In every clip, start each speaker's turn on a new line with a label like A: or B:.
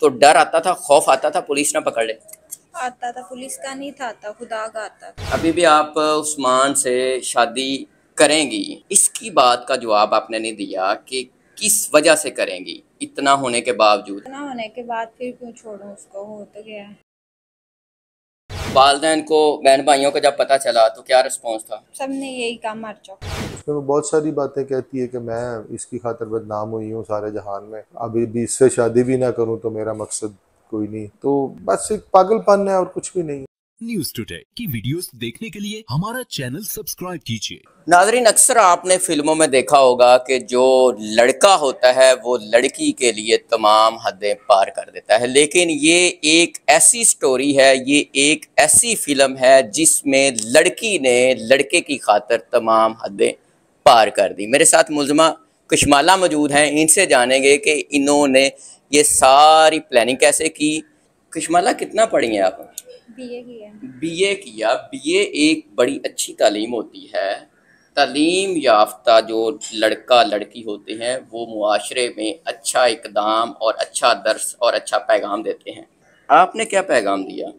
A: तो डर आता था, खौफ आता था पुलिस ना पकड़ ले?
B: आता था, पुलिस का नहीं था, आता खुदा का आता था।
A: अभी भी आप उस्मान से शादी करेंगी? इसकी बात का जवाब आपने नहीं दिया कि किस वजह से करेंगी इतना होने के बावजूद।
B: इतना होने के बाद फिर क्यों छोड़ूं उसको, हो तो गया है।
A: वालिदैन को, बहन भाइयों को जब पता चला तो क्या रिस्पॉन्स था?
B: सबने यही कहा मर जाओ।
C: उसमें वो बहुत सारी बातें कहती है कि मैं इसकी खातिर बदनाम हुई हूँ सारे जहान में, अभी भी इससे शादी भी ना करूँ तो मेरा मकसद कोई नहीं। तो बस एक पागलपन है और कुछ भी नहीं।
D: न्यूज़ टुडे की वीडियोस देखने के लिए हमारा चैनल सब्सक्राइब कीजिए।
A: नाज़रीन, अक्सर आपने फिल्मों में देखा होगा कि जो लड़का होता है वो लड़की के लिए तमाम हदें पार कर देता है, लेकिन ये एक ऐसी स्टोरी है, ये एक ऐसी फिल्म है जिसमें लड़की ने लड़के की खातिर तमाम हदें पार कर दी। मेरे साथ मुल्ज़मा कशमाला मौजूद हैं, इनसे जानेंगे कि इन्होंने ये सारी प्लानिंग कैसे की। कशमाला, कितना पढ़ी हैं आप?
B: बीए किया।
A: बीए किया। बीए एक बड़ी अच्छी तालीम होती है। तालीम याफ्ता जो लड़का लड़की होते हैं वो मुआशरे में अच्छा इक़दाम और अच्छा दर्स और अच्छा पैगाम देते हैं। आपने क्या पैगाम दिया?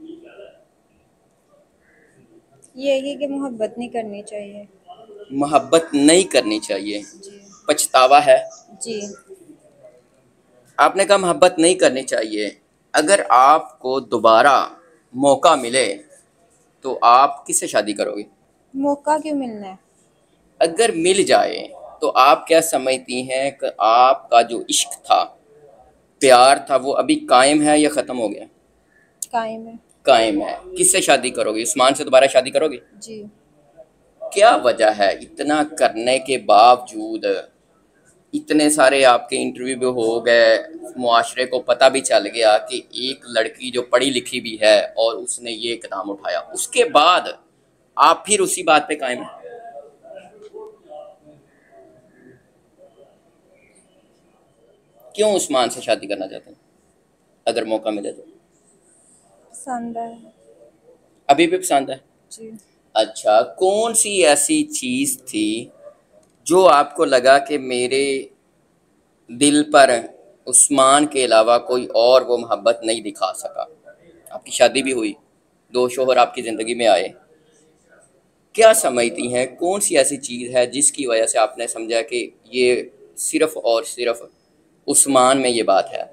B: यही कि मोहब्बत नहीं करनी चाहिए।
A: मोहब्बत नहीं करनी चाहिए।
B: जी।
A: पछतावा है?
B: जी।
A: आपने कहा मोहब्बत नहीं करनी चाहिए। अगर आपको दोबारा मौका मिले तो आप किससे शादी करोगे?
B: मौका क्यों मिलना है?
A: अगर मिल जाए तो आप क्या समझती हैं कि आपका जो इश्क था, प्यार था, वो अभी कायम है या ख़त्म हो गया?
B: कायम है।
A: कायम है। किससे शादी करोगे? उस्मान से दोबारा शादी करोगे?
B: जी।
A: क्या वजह है इतना करने के बावजूद? इतने सारे आपके इंटरव्यू भी हो गए, मुआशरे को पता भी चल गया कि एक लड़की जो पढ़ी लिखी भी है और उसने ये कदम उठाया, उसके बाद आप फिर उसी बात पे कायम हैं? क्यों उस्मान से शादी करना चाहते हैं अगर मौका मिले तो?
B: पसंद है।
A: अभी भी पसंद है?
B: जी।
A: अच्छा, कौन सी ऐसी चीज़ थी जो आपको लगा कि मेरे दिल पर उस्मान के अलावा कोई और वो मोहब्बत नहीं दिखा सका? आपकी शादी भी हुई, 2 शौहर आपकी ज़िंदगी में आए। क्या समझती हैं कौन सी ऐसी चीज़ है जिसकी वजह से आपने समझा कि ये सिर्फ़ और सिर्फ़ उस्मान में ये बात है?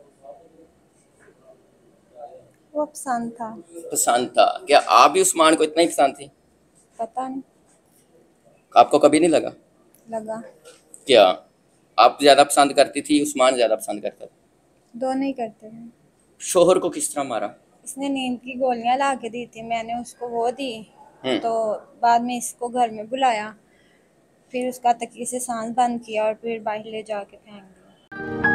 B: वो पसंद था।
A: पसंद था। क्या आप भी उस्मान को इतना ही पसंद थी?
B: पता नहीं।
A: आपको कभी नहीं लगा?
B: लगा।
A: क्या आप ज़्यादा पसंद करती थी, उस्मान ज़्यादा पसंद करता था?
B: दोनों ही करते हैं।
A: शौहर को किस तरह मारा?
B: इसने नींद की गोलियां ला के दी थी, मैंने उसको वो दी। तो बाद में इसको घर में बुलाया, फिर उसका तकिए से सांस बंद किया और फिर बाहर ले जाके फेंक दिया।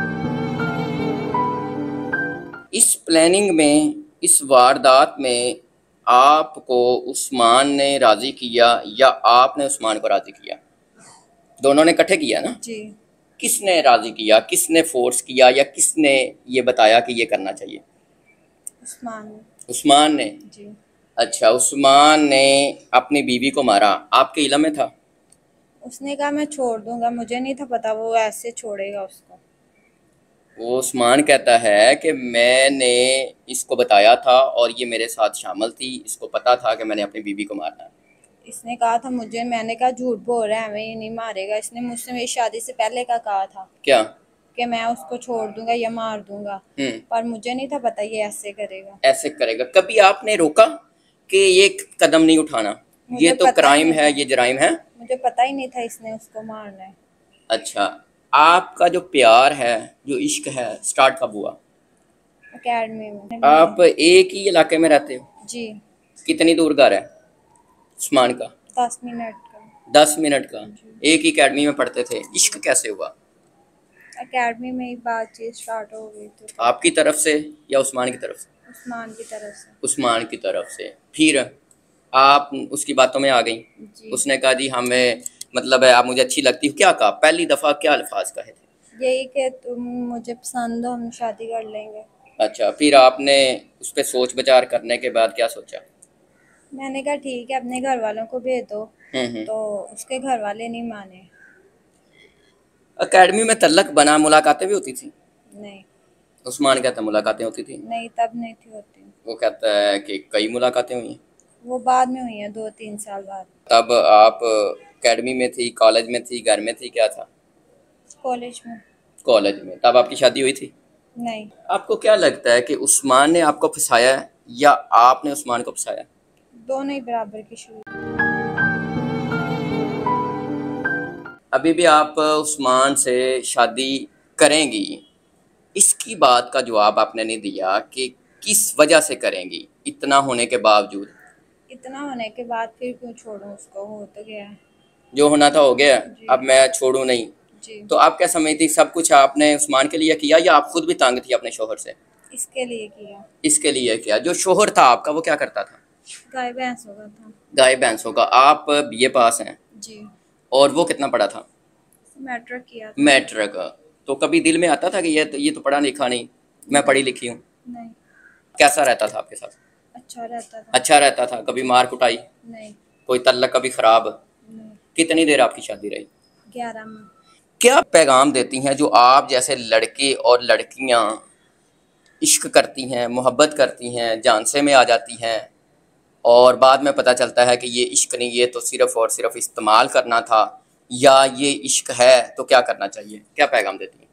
A: इस प्लानिंग में, इस वारदात में आपको उस्मान ने राज़ी किया या आपने उस्मान को राज़ी किया? दोनों ने इकट्ठे किया ना?
B: जी।
A: किसने राज़ी किया, किसने फोर्स किया या किसने ये बताया कि ये करना चाहिए?
B: उस्मान।
A: उस्मान ने?
B: जी।
A: अच्छा, उस्मान ने अपनी बीवी को मारा, आपके इल्म में था?
B: उसने कहा मैं छोड़ दूंगा, मुझे नहीं था पता वो ऐसे छोड़ेगा उसको।
A: वो उस्मान कहता है कि मैंने इसको बताया था और ये मेरे साथ शामिल थी, इसको पता था कि मैंने अपनी बीवी को मारना है।
B: इसने कहा था मुझे, मैंने कहा झूठ बोल रहा है, हमें ये नहीं मारेगा। इसने मुझसे मेरी शादी से पहले का कहा था
A: क्या?
B: कि मैं उसको छोड़ दूंगा या मार दूंगा, पर मुझे नहीं था पता ये ऐसे करेगा।
A: ऐसे करेगा। कभी आपने रोका कि ये कदम नहीं उठाना, ये तो क्राइम है, ये जराइम है?
B: मुझे पता ही नहीं था इसने उसको मारना है।
A: अच्छा, आपका जो प्यार है, जो इश्क है, स्टार्ट कब हुआ?
B: अकेडमी में।
A: आप एक ही इलाके में रहते हो?
B: जी।
A: कितनी दूर घर है उस्मान का?
B: 10 मिनट का।
A: 10 मिनट का। एक ही अकेडमी में पढ़ते थे। इश्क कैसे हुआ?
B: अकेडमी में ही बातचीत स्टार्ट हो गई थी।
A: आपकी तरफ से या उस्मान की तरफ से?
B: उस्मान की तरफ से।
A: उस्मान की तरफ से। फिर आप उसकी बातों में आ गई?
B: जी।
A: उसने कहा जी हमें, मतलब है आप मुझे अच्छी लगती हो। क्या कहा पहली दफ़ा, क्या अल्फाज कहे थे?
B: यही कि तुम मुझे पसंद हो, हम शादी कर लेंगे।
A: अच्छा, फिर आपने उस पर सोच विचार करने के बाद क्या सोचा?
B: मैंने कहा ठीक है, अपने घर वालों को भेज दो। तो उसके घर वाले नहीं माने।
A: अकेडमी में तल्लक बना, मुलाकातें भी होती थी?
B: नहीं।
A: उस्मान कहता है मुलाकातें होती थी,
B: नहीं तब नहीं थी होती,
A: वो कहता है कि कई मुलाकातें हुई हैं।
B: वो बाद में हुई है 2-3 साल बाद।
A: तब आप एकेडमी में थी, कॉलेज में थी, घर में थी, क्या था?
B: कॉलेज में।
A: कॉलेज में। तब आपकी शादी हुई थी?
B: नहीं,
A: आपको क्या लगता है कि उस्मान ने आपको फंसाया है या आपने उस्मान को फंसाया?
B: दोनों ही बराबर की शुरू।
A: अभी भी आप उस्मान से शादी करेंगी, इसकी बात का जवाब आपने नहीं दिया कि किस वजह से करेंगी इतना होने के बावजूद।
B: इतना होने के बाद फिर क्यों छोड़ूं उसको, हो तो गया है।
A: जो होना था हो गया,
B: जी।
A: अब मैं छोड़ू नहीं।
B: जी।
A: तो आप क्या समझती, सब कुछ आपने उस्मान के लिए किया या आप खुद भी तंग थी अपने शोहर से?
B: इसके लिए किया।
A: इसके लिए किया। जो शोहर था आपका वो क्या करता था?
B: गाय भैंस होगा था।
A: गाय भैंसों का। आप बीए पास हैं
B: जी।
A: और वो कितना पढ़ा था?
B: मैट्रिक किया था।
A: मैट्रिक। तो कभी दिल में आता था कि ये तो पढ़ा लिखा नहीं, मैं पढ़ी लिखी हूँ?
B: नहीं।
A: कैसा रहता था आपके साथ?
B: अच्छा रहता था।
A: अच्छा रहता था। कभी मार कुटाई?
B: नहीं।
A: कोई तल्लक कभी खराब?
B: नहीं।
A: कितनी देर आपकी शादी रही?
B: 11 में।
A: क्या पैगाम देती हैं जो आप जैसे लड़के और लड़कियां इश्क करती हैं, मोहब्बत करती हैं, झांसे में आ जाती हैं और बाद में पता चलता है कि ये इश्क नहीं, ये तो सिर्फ और सिर्फ इस्तेमाल करना था, या ये इश्क है, तो क्या करना चाहिए? क्या पैगाम देती हैं?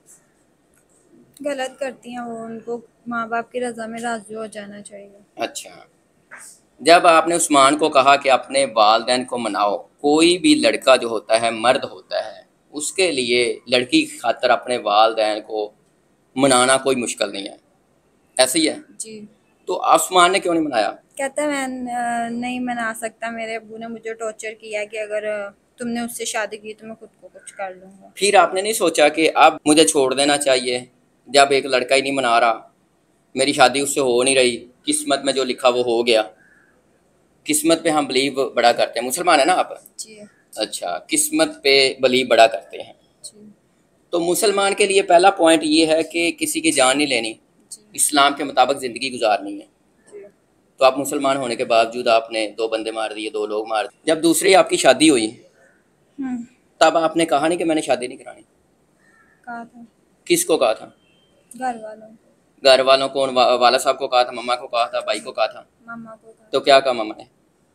B: गलत करती हैं वो, उनको माँ बाप की रजा में राजी हो जाना चाहिए।
A: अच्छा, जब आपने उस्मान को कहा कि अपने वालिदैन को मनाओ, कोई भी लड़का जो होता है, मर्द होता है, उसके लिए लड़की की खातर अपने वालिदैन को मनाना कोई मुश्किल नहीं है, ऐसे ही है?
B: जी।
A: तो उस्मान ने क्यों नहीं मनाया?
B: कहता है मैं नहीं मना सकता, मेरे अब्बू ने मुझे टॉर्चर किया कि अगर तुमने उससे शादी की तो मैं खुद को कुछ कर लूँगा।
A: फिर आपने नहीं सोचा कि अब मुझे छोड़ देना चाहिए, जब एक लड़का ही नहीं मना रहा, मेरी शादी उससे हो नहीं रही, किस्मत में जो लिखा वो हो गया। किस्मत पे हम बिलीव बड़ा करते हैं, मुसलमान है ना आप?
B: जी।
A: अच्छा, किस्मत पे बिलीव बड़ा करते हैं।
B: जी।
A: तो मुसलमान के लिए पहला पॉइंट ये है कि किसी की जान नहीं लेनी,
B: जी।
A: इस्लाम के मुताबिक ज़िंदगी गुजारनी है।
B: जी।
A: तो आप मुसलमान होने के बावजूद आपने 2 बंदे मार दिए, 2 लोग मार दिए। जब दूसरी आपकी शादी हुई तब आपने कहा नहीं कि मैंने शादी नहीं करानी?
B: कहा था।
A: किसको कहा था?
B: घर वालों को।
A: घर वालों को? वाला साहब को कहा था, मम्मा को कहा था, भाई को कहा था?
B: मामा को कहा।
A: तो क्या कहा मम्मा ने?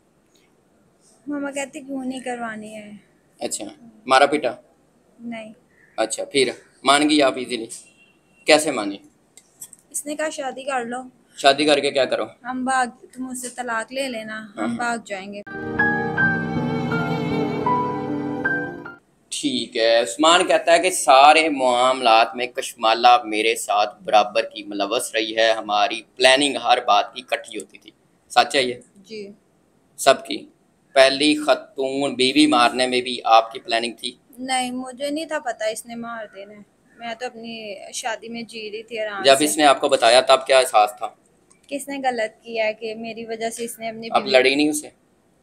B: मामा कहती क्यों नहीं करवानी है।
A: अच्छा, मारा पीटा?
B: नहीं।
A: अच्छा, फिर मान गई आप इजीली? कैसे मानी?
B: इसने कहा शादी कर लो।
A: शादी करके क्या करो?
B: हम भाग, तुम उससे तलाक ले लेना, हम भाग जाएंगे।
A: ठीक है। उस्मान कहता है कि सारे मामलात में कशमाला मेरे साथ बराबर की मुलव्वस रही है, हमारी प्लानिंग हर बात की इकट्ठी होती थी। सच है ये?
B: जी।
A: सबकी? पहली खतून बीवी मारने में भी आपकी प्लानिंग थी?
B: नहीं, मुझे नहीं था पता इसने मार देना है। मैं तो अपनी शादी में जी रही थी आराम
A: जब
B: से।
A: इसने आपको बताया तब क्या एहसास था?
B: किसने गलत किया है कि मेरी वजह से इसने अपनी
A: अब लड़ी नहीं उसे?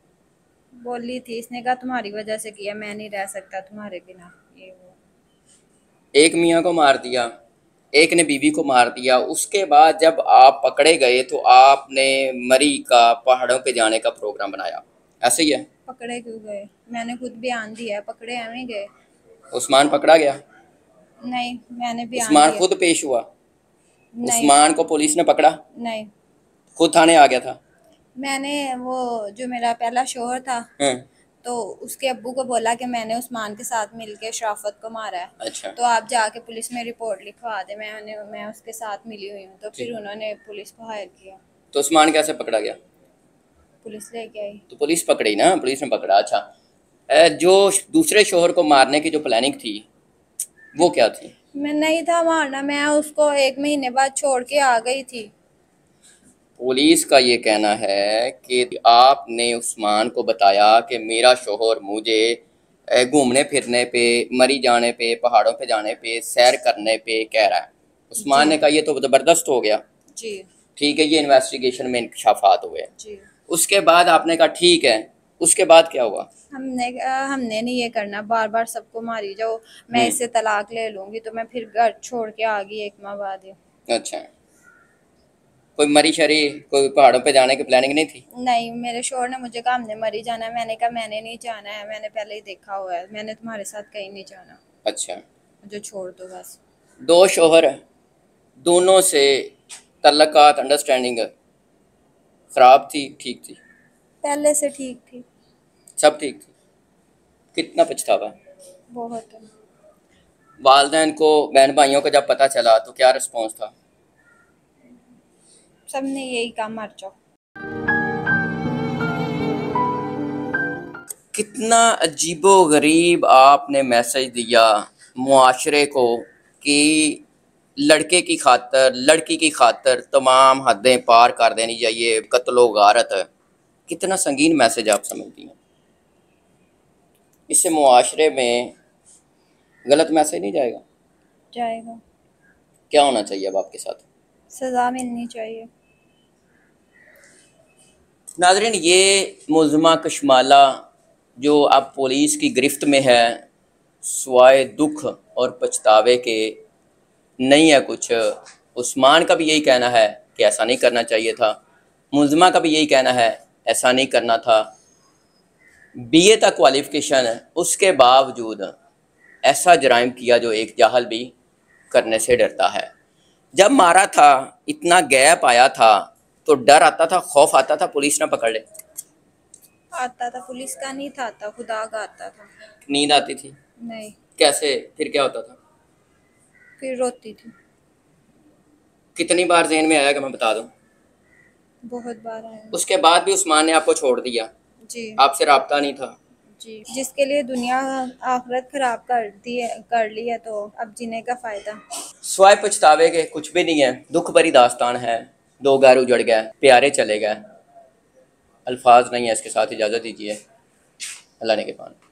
B: बोली थी, इसने कहा तुम्हारी वजह से किया, मैं नहीं रह सकता तुम्हारे बिना, ये वो।
A: एक मियाँ को मार दिया, एक ने बीवी को मार दिया, उसके बाद जब आप पकड़े गए तो आपने मरी का पहाड़ों पे जाने का प्रोग्राम बनाया, ऐसे ही है?
B: पकड़े क्यों गए? मैंने खुद बयान दिया है, पकड़े हमें गए।
A: उस्मान पकड़ा गया?
B: नहीं, मैंने बयान
A: उस्मान
B: दिया।
A: खुद पेश हुआ?
B: नहीं।
A: उस्मान को पुलिस ने पकड़ा?
B: नहीं,
A: खुद थाने आ गया था?
B: मैंने वो जो मेरा पहला शोहर था तो उसके अब्बू को बोला कि मैंने उस्मान के साथ मिलके शराफत को मारा है।
A: अच्छा।
B: तो आप जाके पुलिस में रिपोर्ट लिखवा दे, मैं उसके साथ मिली हुई हूँ। तो फिर उन्होंने पुलिस को हायर किया।
A: तो उस्मान कैसे पकड़ा गया?
B: पुलिस लेके आई।
A: तो पुलिस पकड़ी ना, पुलिस ने पकड़ा। अच्छा, जो दूसरे शोहर को मारने की जो प्लानिंग थी वो क्या थी?
B: मैं नहीं था मारना, मैं उसको 1 महीने बाद छोड़ के आ गई थी।
A: पुलिस का ये कहना है कि आपने उस्मान को बताया कि मेरा शोहर मुझे घूमने फिरने पे, मरी जाने पे, पहाड़ों पे जाने पे, सैर करने पे कह रहा है। उस्मान ने कहा ये तो ज़बरदस्त हो गया।
B: जी।
A: ठीक है, ये इन्वेस्टिगेशन में इंकशाफात हुए।
B: जी।
A: उसके बाद आपने कहा ठीक है, उसके बाद क्या हुआ?
B: हमने नहीं ये करना, बार बार सबको मारी जाओ, मैं इससे तलाक ले लूंगी। तो मैं फिर घर छोड़ के आ गई 1 माह बाद ही।
A: अच्छा, कोई मरी शरी, कोई पहाड़ों पे जाने की प्लानिंग नहीं थी?
B: नहीं, मेरे शोहर ने मुझे कहा हमने मरी जाना है। मैंने कहा मैंने नहीं जाना है, मैंने पहले ही देखा हुआ है, मैंने तुम्हारे साथ कहीं नहीं जाना।
A: अच्छा,
B: मुझे छोड़ दो बस।
A: 2 शोहर, दोनों से तल्लकात अंडरस्टैंडिंग ख़राब थी, ठीक थी?
B: पहले से ठीक थी।
A: सब ठीक थी। कितना पछतावा?
B: बहुत है।
A: वालदैन को, बहन भाइयों को जब पता चला तो क्या रिस्पॉन्स था?
B: सबने यही कहा मर जाओ।
A: कितना अजीबो गरीब आपने मैसेज दिया मुआशरे को कि लड़के की खातर, लड़की की खातर तमाम हदें पार कर देनी चाहिए, कत्लो गारत। कितना संगीन मैसेज आप समझती हैं? इससे मुआशरे में गलत मैसेज नहीं जाएगा?
B: जाएगा।
A: क्या होना चाहिए अब आपके साथ?
B: सज़ा मिलनी चाहिए।
A: नाज़रीन, ये मुल्ज़मा कशमाला जो अब पुलिस की गिरफ्त में है, सिवाय दुख और पछतावे के नहीं है कुछ। उस्मान का भी यही कहना है कि ऐसा नहीं करना चाहिए था, मुल्ज़मा का भी यही कहना है ऐसा नहीं करना था। बीए तक क्वालिफ़िकेशन है, उसके बावजूद ऐसा जराइम किया जो एक जाहल भी करने से डरता है। जब मारा था, इतना गैप आया था तो डर आता था, खौफ आता था पुलिस ना पकड़ ले?
B: आता था, पुलिस का नहीं था, आता खुदा का आता था।
A: नींद आती थी?
B: नहीं।
A: कैसे? फिर क्या होता था?
B: फिर रोती थी।
A: कितनी बार ज़हन में आया कि मैं बता दूं?
B: बहुत बार आया।
A: उसके बाद भी उस्मान ने आपको छोड़ दिया?
B: जी।
A: आपसे राब्ता नहीं था?
B: जी, जिसके लिए दुनिया आखिरत खराब कर ली है, तो अब जीने का फ़ायदा।
A: स्वाय पछतावे के कुछ भी नहीं है, दुख भरी दास्तान है। दो घर उजड़ गए, प्यारे चले गए, अल्फाज नहीं है इसके साथ, इजाज़त दीजिए। अल्लाह ने के पान।